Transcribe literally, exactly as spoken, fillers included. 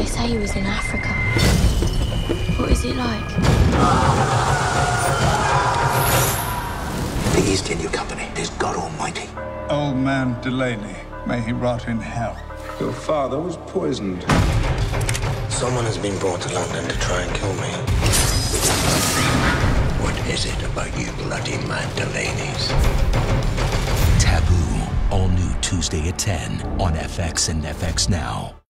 They say he was in Africa. What is it like? The East India Company is God Almighty. Old man Delaney, may he rot in hell. Your father was poisoned. Someone has been brought to London to try and kill me. What is it about you bloody mad Delaneys? Taboo, all new Tuesday at ten on F X and F X Now.